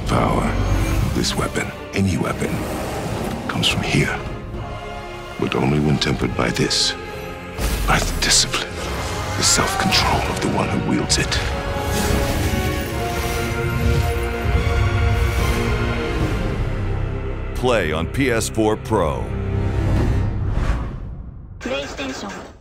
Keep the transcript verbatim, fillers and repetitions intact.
power of this weapon, any weapon, comes from here. But only when tempered by this. By the discipline, the self-control of the one who wields it. Play on P S four Pro. PlayStation